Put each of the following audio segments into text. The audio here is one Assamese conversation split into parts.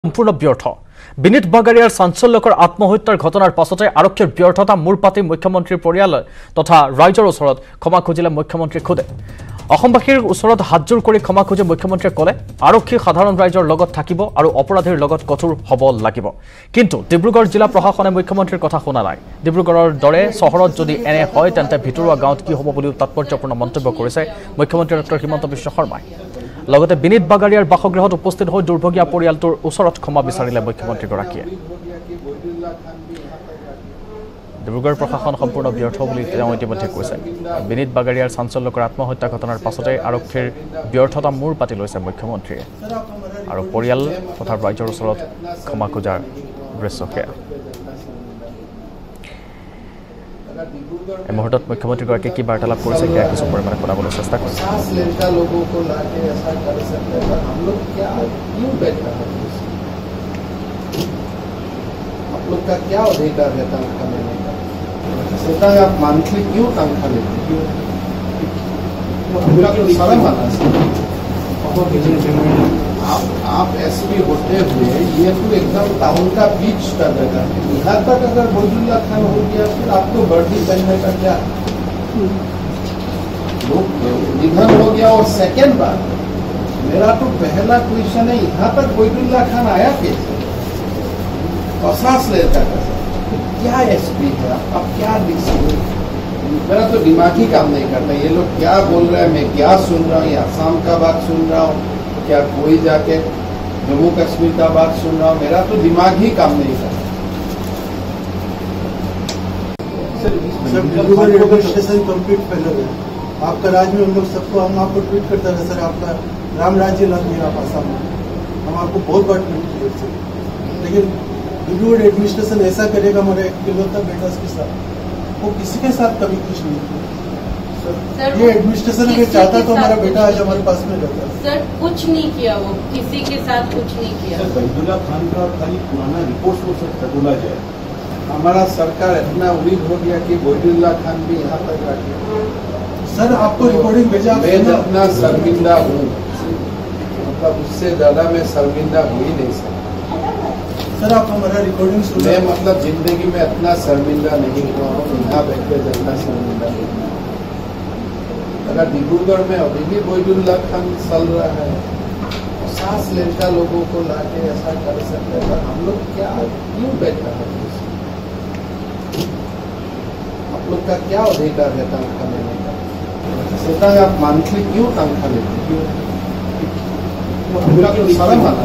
সম্পূর্ণ ব্যর্থ বিনীত বাগারিয়ার চাঞ্চল্যকৰ আত্মহত্যাৰ ঘটনাৰ পাছতে আৰক্ষীৰ ব্যৰ্থতা মূৰ পাতি মুখ্যমন্ত্ৰীৰ পৰিয়াল তথা ৰাইজৰ ওচৰত ক্ষমা খুজিলে মুখ্যমন্ত্ৰী খুদে অসমবাসীৰ ওচৰত হাতজোৰ কৰি ক্ষমা খুজি মুখ্যমন্ত্ৰীয়ে ক'লে আৰক্ষী সাধাৰণ ৰাইজৰ লগত থাকিব আৰু অপৰাধীৰ লগত কঠোৰ হ'ব লাগিব কিন্তু ডিব্ৰুগড় জিলা প্ৰশাসনে মুখ্যমন্ত্ৰীৰ কথা শুনা নাই ডিব্ৰুগড়ৰ দৰে চহৰত যদি এনে হয় তেন্তে ভিতৰুৱা গাঁৱত কি হ'ব বুলি তাৎপৰ্যপূৰ্ণ মন্তব্য কৰিছে মুখ্যমন্ত্ৰী ডক্টৰ হিমন্ত বিশ্ব শৰ্মাই লগতে বিনীত বাগাৰিয়াৰ বাসগৃহত উপস্থিত হৈ দুৰ্ভগীয়া পৰিয়ালটোৰ ওচৰত ক্ষমা বিচাৰিলে মুখ্যমন্ত্ৰীগৰাকীয়ে ডিব্ৰুগড় প্ৰশাসন সম্পূৰ্ণ ব্যৰ্থ বুলি তেওঁ ইতিমধ্যে কৈছে বিনীত বাগাৰিয়াৰ চাঞ্চল্যকৰ আত্মহত্যা ঘটনাৰ পাছতে আৰক্ষীৰ ব্যৰ্থতা মূৰ পাতি লৈছে মুখ্যমন্ত্ৰীয়ে আৰু পৰিয়াল তথা ৰাইজৰ ওচৰত ক্ষমা খোজাৰ দৃশ্য সেয়া এই মুহূৰ্তত মুখ্যমন্ত্ৰীগৰাকীয়ে কি বাৰ্তালাপ কৰিছে সেয়া কিছু পৰিমাণে শুনাবলৈ চেষ্টা কৰিছে लोग का क्या अधिकार है तनख्वाह लेने का सोचा है आप मंथली क्यों तनख्वाह लेते क्यों शर्म आना आप एसपी होते हुए ये तो एकदम टाउन का बीच का जगह है यहाँ तक अगर बोजुल्ला खान हो गया फिर आपको वर्दी पहनने का क्या लोग निधन हो गया और सेकेंड बार मेरा तो पहला क्वेश्चन है यहाँ तक बोजुल्ला खान आया कैसे और सांस लेता है क्या एसपी है आप क्या लिख सकते मेरा तो दिमाग ही काम नहीं करता ये लोग क्या बोल रहे हैं मैं क्या सुन रहा हूँ या आसाम का बात सुन रहा हूँ क्या कोई जाके जम्मू कश्मीर का बात सुन रहा हूँ मेरा तो दिमाग ही काम नहीं करता स्टेशन कंप्लीट पहले आपका राज्य में हम लोग सबको हम आपको ट्वीट करते रहे सर आपका राम राज्य लग गया आप आसाम में हम आपको बहुत बार ट्वीट किए लेकिन डिब्रूगढ़ एडमिनिस्ट्रेशन ऐसा करेगा हमारे इकलौता बेटा के साथ वो किसी के साथ कभी कुछ नहीं किया ये एडमिनिस्ट्रेशन में चाहता तो हमारा बेटा आज हमारे पास में रहता सर कुछ नहीं किया वो किसी के साथ कुछ नहीं किया बहीदुल्ला खान का खाली पुराना रिपोर्ट को बोला जाए हमारा सरकार इतना उम्मीद हो गया कि बहीदुल्ला खान भी यहाँ तक रखे सर आपको रिकॉर्डिंग भेजा मैं जितना शर्मिंदा हूँ मतलब उससे ज्यादा मैं शर्मिंदा हो ही नहीं सकता सर आप हमारा रिकॉर्डिंग सुन मैं मतलब जिंदगी में इतना शर्मिंदा नहीं हुआ हूँ यहाँ बैठे जितना शर्मिंदा नहीं अगर डिब्रूगढ़ में अभी भी बहीदुल्ला खान चल रहा है सांस लेता लोगों को लाके ऐसा कर सकते हैं हम लोग क्या क्यों बैठा है आप लोग का क्या अधिकार है तनख्वाह लेने का सोचा है आप मंथली क्यों तनख्वाह लेते क्यों शर्म आना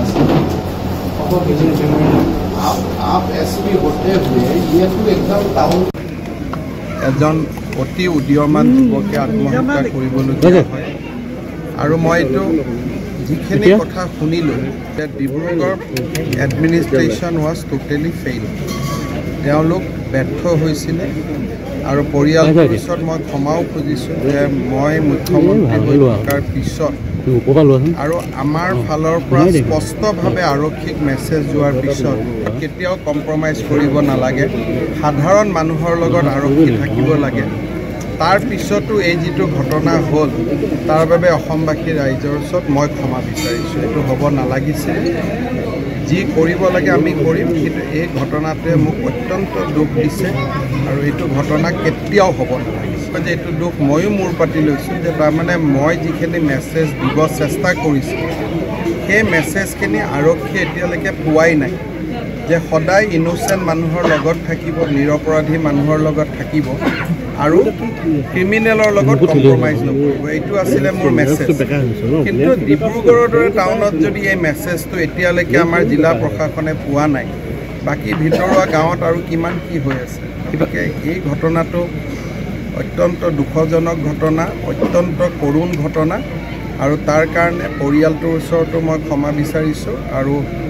आप एसपी होते हुए ये तो एकदम टाउन এজন অতি উদীয়মান যুৱকে আত্মহত্যা কৰিবলগীয়া হয় আৰু মই এইটো যিখিনি কথা শুনিলোঁ যে Dibrugarh administration was totally fail তেওঁলোক ব্যৰ্থ হৈছিলে আৰু পৰিয়ালটোৰ পিছত মই ক্ষমাও খুজিছোঁ যে মই মুখ্যমন্ত্ৰী হৈ থকাৰ পিছত আৰু আমাৰ ফালৰ পৰা স্পষ্টভাৱে আৰক্ষীক মেছেজ যোৱাৰ পিছত কেতিয়াও কম্প্ৰমাইজ কৰিব নালাগে সাধাৰণ মানুহৰ লগত আৰক্ষী থাকিব লাগে তাৰ পিছতো এই যিটো ঘটনা হ'ল তাৰ বাবে অসমবাসী ৰাইজৰ ওচৰত মই ক্ষমা বিচাৰিছোঁ এইটো হ'ব নালাগিছিল যি কৰিব লাগে আমি কৰিম কিন্তু এই ঘটনাটোৱে মোক অত্যন্ত দুখ দিছে আৰু এইটো ঘটনা কেতিয়াও হ'ব নালাগিছিল যে এইটো দুখ ময়ো মূৰ পাতি লৈছোঁ যে তাৰমানে মই যিখিনি মেছেজ দিব চেষ্টা কৰিছোঁ সেই মেছেজখিনি আৰক্ষীয়ে এতিয়ালৈকে পোৱাই নাই যে সদায় ইনোচেণ্ট মানুহৰ লগত থাকিব নিৰপৰাধী মানুহৰ লগত থাকিব আৰু ক্ৰিমিনেলৰ লগত কম্প্ৰমাইজ নকৰিব এইটো আছিলে মোৰ মেছেজ কিন্তু ডিব্ৰুগড়ৰ দৰে টাউনত যদি এই মেছেজটো এতিয়ালৈকে আমাৰ জিলা প্ৰশাসনে পোৱা নাই বাকী ভিতৰুৱা গাঁৱত আৰু কিমান কি হৈ আছে গতিকে এই ঘটনাটো অত্যন্ত দুখজনক ঘটনা অত্যন্ত কৰুণ ঘটনা আৰু তাৰ কাৰণে পৰিয়ালটোৰ ওচৰতো মই ক্ষমা বিচাৰিছোঁ আৰু